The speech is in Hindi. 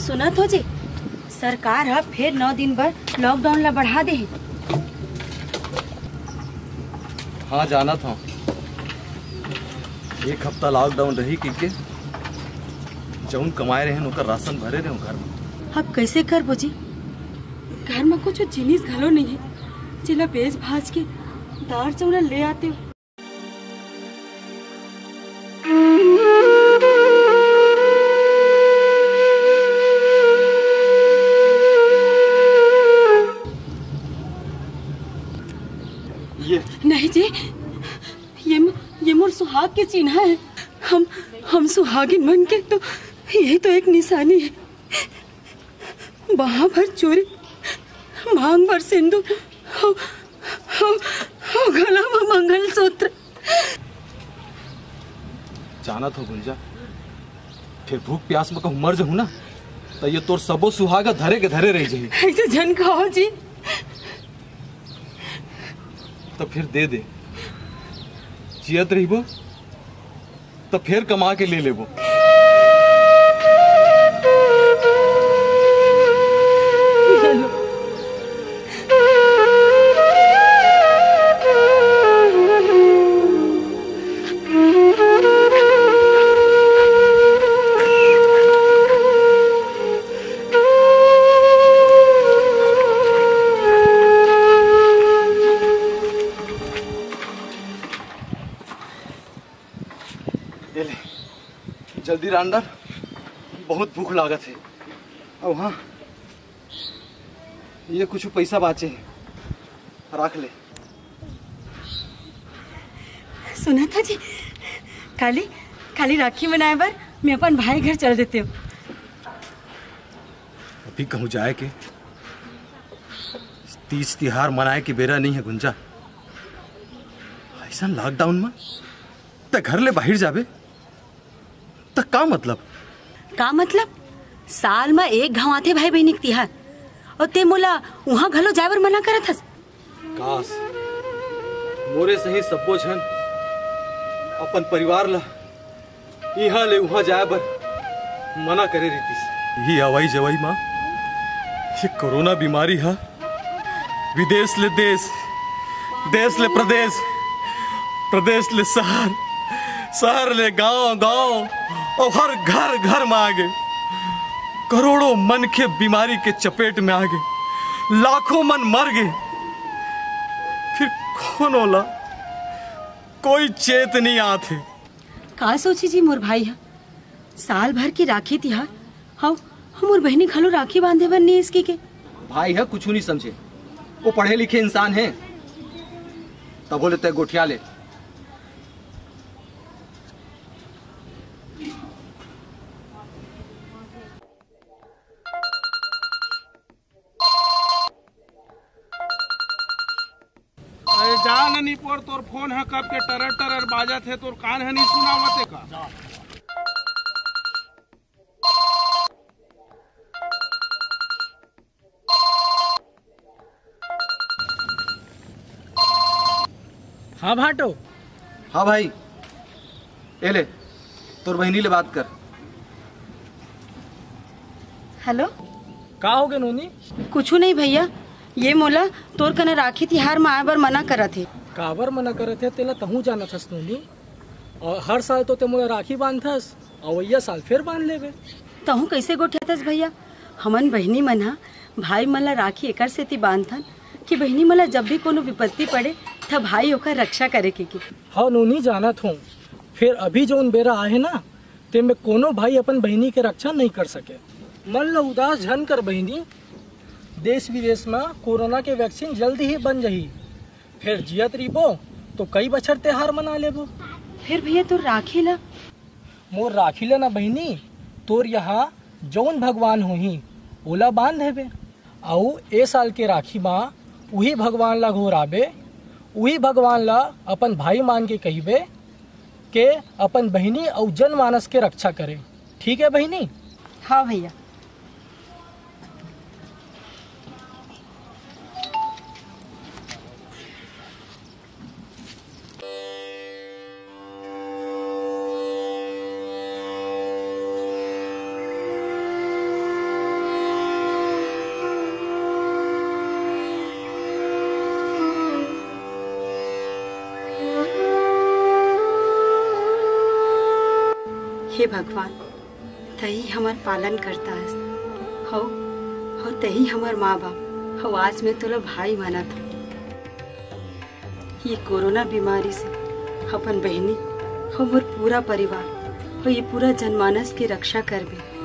सुना तो जी, सरकार अब फिर 9 दिन बर लॉकडाउन ला बढ़ा दे। हाँ जाना था, 1 हफ्ता लॉकडाउन रही कि जौन कमाए रहे ओकर राशन भरे रहे घर में। अब कैसे कर बोजी? घर में कुछ जिनिस घलो नहीं है जिला बेच भाज के दाल चौरा ले आते हो। ये नहीं जी, ये मोर सुहाग के चिन्ह है। हम सुहागिन बन के तो यही तो एक निशानी है। बाह भर चोरी, मांग भर सिंदूर, गला में मंगलसूत्र। जाना तो गुंजा, फिर भूख प्यास में कहूँ मर जाऊँ ना तो ये तोर सबो सुहागा धरे के धरे रह जाही। ऐसे जन कहो जी। तो फिर दे दे, जियत रहीबो तो फिर कमा के ले लेबो। जल्दी रांडर, बहुत भूख लागत है। अब हाँ, ये कुछ पैसा बाचे हैं, रख ले। सुना था जी, खाली राखी मनाए बार मैं अपन भाई घर चल देते हो। अभी कहूँ जाए के 30 तिहार मनाए के बेरा नहीं है गुंजा। ऐसा लॉकडाउन में तो घर ले बाहर जाबे तो का मतलब? साल में एक घाव आते भाई बहनी के तिहार, और ते मोला वहाँ घलो जाए बर मना करत हस। काश मोरे सही सबो झन अपन परिवार ला यहाँ ले वहाँ जाए बर मना करे रहीतिस। ये आवाई जवाई माँ, ये कोरोना बीमारी है विदेश ले देश, देश ले प्रदेश, प्रदेश ले शहर, शहर ले गांव और हर घर घर में आ गए। करोड़ों मन के बीमारी के चपेट में आ गए, लाखों मन मर गए। फिर कौन होला, कोई चेत नहीं आते। का सोची जी मोर भाई है, साल भर की राखी तिहार हम मोर बहनी खलो राखी बांधे बर नहीं इसकी के। भाई है कुछ नहीं समझे, वो पढ़े लिखे इंसान है, तब बोले तय गोठिया ले। जान नहीं पोर तोर फोन है कब के टरर टरर बाजत है, तोर कान है नहीं सुनावते का। हाँ भाटो। हाँ भाई, ए ले तोर बहनी ले बात कर। हेलो, का हो गए नोनी? कुछ नहीं भैया, ये मोला तोर कने राखी तिहार में आए बर मना करत थे। काबर मना करत है? तेला तहू जाना थस नोनी, और हर साल तो ते मोला राखी बांधथस और ये साल फिर बांध लेबे। तहू कैसे गोठियातस भैया? हमन बहनी मन हा भाई मन ला राखी एकर सेती बांधथन कि बहनी मन ला जब भी कोनो विपत्ति पड़े तब भाई ओकर रक्षा करे के। हाँ नोनी जानत हूँ, फिर अभी जो उन बेरा आहे ना ते में कोनो भाई अपन बहनी के रक्षा नहीं कर सके। मन ला उदास झन कर बहनी, देश विदेश में कोरोना के वैक्सीन जल्दी ही बन जही, फिर जियत रहीबो तो कई बछर त्योहार मना लेबो। फिर भैया तो राखी ला मोर राखी ला ना बहनी, तोर यहाँ जौन भगवान होही ओला बांध देबे, आउ ए साल के राखी माँ वही भगवान ला घोराबे, वही भगवान ला अपन भाई मान के कहिबे के अपन बहनी और जनमानस के रक्षा करे। ठीक है बहनी? हाँ भैया। हे भगवान, तही हमार पालन करता है। हो तही हमार माँ बाप हो, आज में तो लो भाई माना था। ये कोरोना बीमारी से अपन बहनी हो, मोर पूरा परिवार हो, ये पूरा जनमानस की रक्षा करबे।